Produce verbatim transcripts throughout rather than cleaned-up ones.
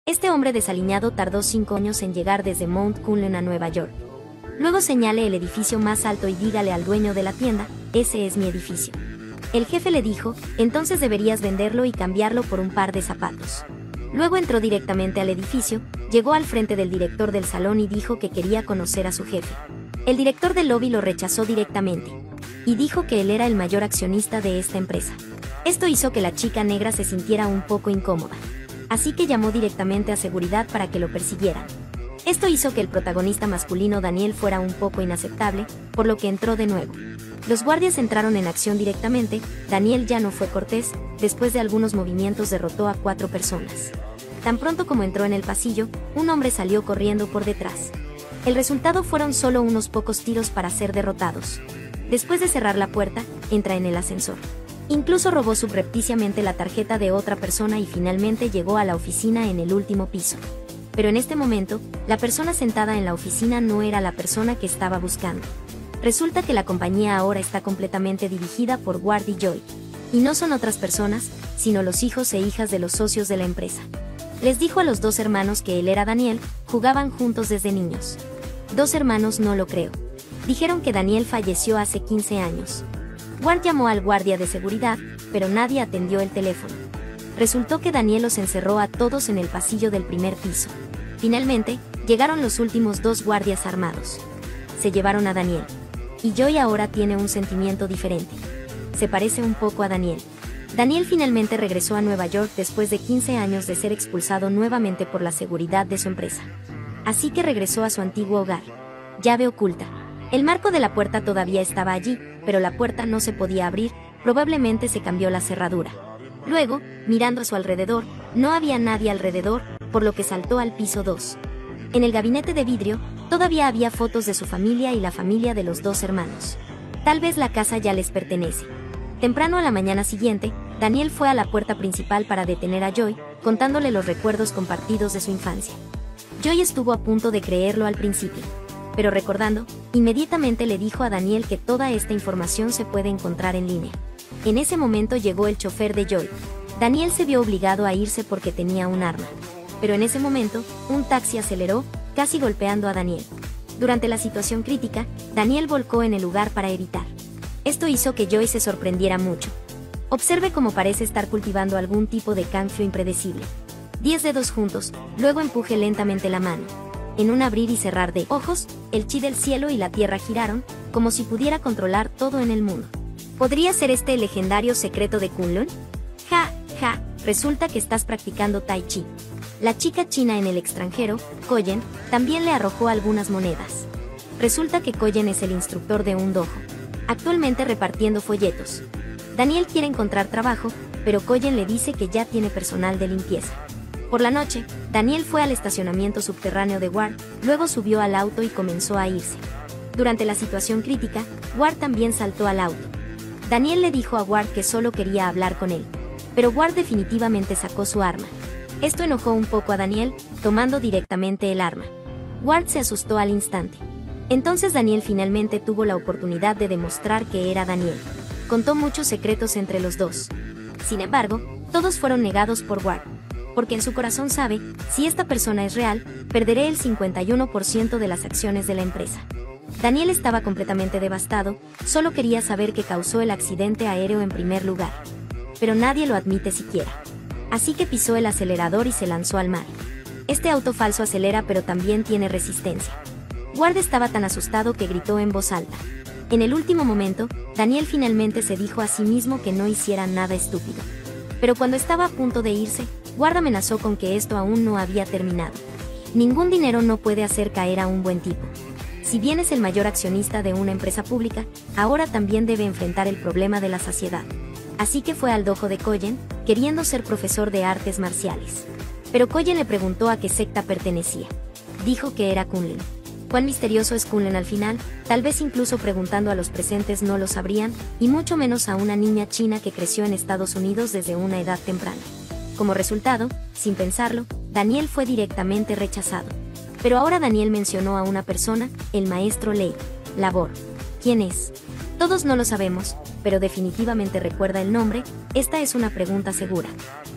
Este hombre desaliñado tardó cinco años en llegar desde Mount Kunlun a Nueva York. Luego señale el edificio más alto y dígale al dueño de la tienda, ese es mi edificio. El jefe le dijo, entonces deberías venderlo y cambiarlo por un par de zapatos. Luego entró directamente al edificio, llegó al frente del director del salón y dijo que quería conocer a su jefe. El director del lobby lo rechazó directamente y dijo que él era el mayor accionista de esta empresa. Esto hizo que la chica negra se sintiera un poco incómoda. Así que llamó directamente a seguridad para que lo persiguieran. Esto hizo que el protagonista masculino Daniel fuera un poco inaceptable, por lo que entró de nuevo. Los guardias entraron en acción directamente, Daniel ya no fue cortés, después de algunos movimientos derrotó a cuatro personas. Tan pronto como entró en el pasillo, un hombre salió corriendo por detrás. El resultado fueron solo unos pocos tiros para ser derrotados. Después de cerrar la puerta, entra en el ascensor. Incluso robó subrepticiamente la tarjeta de otra persona y finalmente llegó a la oficina en el último piso. Pero en este momento, la persona sentada en la oficina no era la persona que estaba buscando. Resulta que la compañía ahora está completamente dirigida por Ward y Joy. Y no son otras personas, sino los hijos e hijas de los socios de la empresa. Les dijo a los dos hermanos que él era Daniel, jugaban juntos desde niños. Dos hermanos no lo creo. Dijeron que Daniel falleció hace quince años. Ward llamó al guardia de seguridad, pero nadie atendió el teléfono. Resultó que Daniel los encerró a todos en el pasillo del primer piso. Finalmente, llegaron los últimos dos guardias armados. Se llevaron a Daniel. Y Joy ahora tiene un sentimiento diferente. Se parece un poco a Daniel. Daniel finalmente regresó a Nueva York después de quince años de ser expulsado nuevamente por la seguridad de su empresa. Así que regresó a su antiguo hogar. Llave oculta. El marco de la puerta todavía estaba allí, pero la puerta no se podía abrir, probablemente se cambió la cerradura. Luego, mirando a su alrededor, no había nadie alrededor, por lo que saltó al piso dos. En el gabinete de vidrio, todavía había fotos de su familia y la familia de los dos hermanos. Tal vez la casa ya les pertenece. Temprano a la mañana siguiente, Daniel fue a la puerta principal para detener a Joy, contándole los recuerdos compartidos de su infancia. Joy estuvo a punto de creerlo al principio, pero recordando, inmediatamente le dijo a Daniel que toda esta información se puede encontrar en línea. En ese momento llegó el chofer de Joy. Daniel se vio obligado a irse porque tenía un arma. Pero en ese momento, un taxi aceleró, casi golpeando a Daniel. Durante la situación crítica, Daniel volcó en el lugar para evitar. Esto hizo que Joy se sorprendiera mucho. Observe cómo parece estar cultivando algún tipo de canfio impredecible. Diez dedos juntos, luego empuje lentamente la mano. En un abrir y cerrar de ojos, el chi del cielo y la tierra giraron, como si pudiera controlar todo en el mundo. ¿Podría ser este el legendario secreto de Kunlun? Ja, ja, resulta que estás practicando Tai Chi. La chica china en el extranjero, Koyen, también le arrojó algunas monedas. Resulta que Koyen es el instructor de un dojo, actualmente repartiendo folletos. Daniel quiere encontrar trabajo, pero Koyen le dice que ya tiene personal de limpieza. Por la noche, Daniel fue al estacionamiento subterráneo de Ward, luego subió al auto y comenzó a irse. Durante la situación crítica, Ward también saltó al auto. Daniel le dijo a Ward que solo quería hablar con él, pero Ward definitivamente sacó su arma. Esto enojó un poco a Daniel, tomando directamente el arma. Ward se asustó al instante. Entonces Daniel finalmente tuvo la oportunidad de demostrar que era Daniel. Contó muchos secretos entre los dos. Sin embargo, todos fueron negados por Ward, porque en su corazón sabe, si esta persona es real, perderé el cincuenta y uno por ciento de las acciones de la empresa. Daniel estaba completamente devastado, solo quería saber qué causó el accidente aéreo en primer lugar. Pero nadie lo admite siquiera. Así que pisó el acelerador y se lanzó al mar. Este auto falso acelera pero también tiene resistencia. Ward estaba tan asustado que gritó en voz alta. En el último momento, Daniel finalmente se dijo a sí mismo que no hiciera nada estúpido. Pero cuando estaba a punto de irse, Ward amenazó con que esto aún no había terminado. Ningún dinero no puede hacer caer a un buen tipo. Si bien es el mayor accionista de una empresa pública, ahora también debe enfrentar el problema de la saciedad. Así que fue al dojo de Koyen, queriendo ser profesor de artes marciales. Pero Koyen le preguntó a qué secta pertenecía. Dijo que era Kunlun. ¿Cuán misterioso es Kunlun al final? Tal vez incluso preguntando a los presentes no lo sabrían, y mucho menos a una niña china que creció en Estados Unidos desde una edad temprana. Como resultado, sin pensarlo, Daniel fue directamente rechazado. Pero ahora Daniel mencionó a una persona, el maestro Lei Labor. ¿Quién es? Todos no lo sabemos, pero definitivamente recuerda el nombre. Esta es una pregunta segura.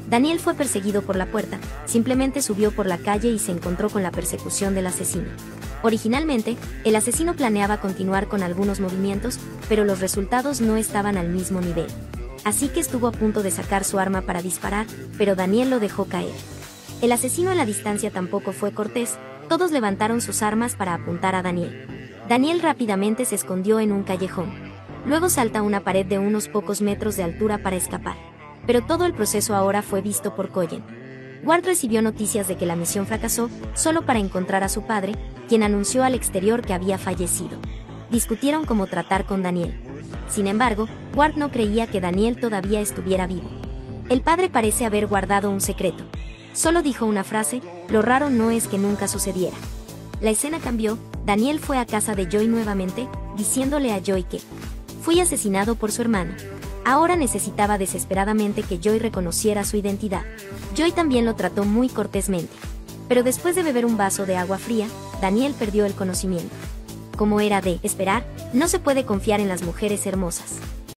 Daniel fue perseguido por la puerta, simplemente subió por la calle y se encontró con la persecución del asesino. Originalmente, el asesino planeaba continuar con algunos movimientos, pero los resultados no estaban al mismo nivel. Así que estuvo a punto de sacar su arma para disparar, pero Daniel lo dejó caer. El asesino a la distancia tampoco fue cortés, todos levantaron sus armas para apuntar a Daniel. Daniel rápidamente se escondió en un callejón. Luego salta una pared de unos pocos metros de altura para escapar. Pero todo el proceso ahora fue visto por Cullen. Ward recibió noticias de que la misión fracasó, solo para encontrar a su padre, quien anunció al exterior que había fallecido. Discutieron cómo tratar con Daniel. Sin embargo, Ward no creía que Daniel todavía estuviera vivo. El padre parece haber guardado un secreto. Solo dijo una frase: lo raro no es que nunca sucediera. La escena cambió, Daniel fue a casa de Joy nuevamente, diciéndole a Joy que fui asesinado por su hermano. Ahora necesitaba desesperadamente que Joy reconociera su identidad. Joy también lo trató muy cortésmente. Pero después de beber un vaso de agua fría, Daniel perdió el conocimiento. Como era de esperar, no se puede confiar en las mujeres hermosas.